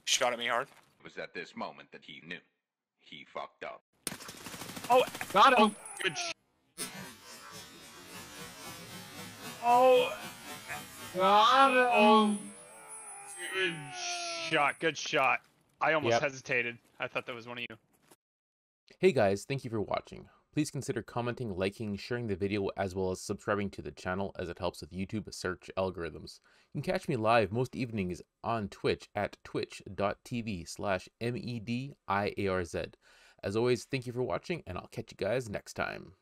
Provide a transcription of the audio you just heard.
Shot at me hard. It was at this moment that he knew. He fucked up. Oh, got him! Good Oh! Got him! Good shot, good shot. I almost hesitated. I thought that was one of you. Hey guys, thank you for watching. Please consider commenting, liking, sharing the video, as well as subscribing to the channel as it helps with YouTube search algorithms. You can catch me live most evenings on Twitch at twitch.tv/mediarz. As always, thank you for watching, and I'll catch you guys next time.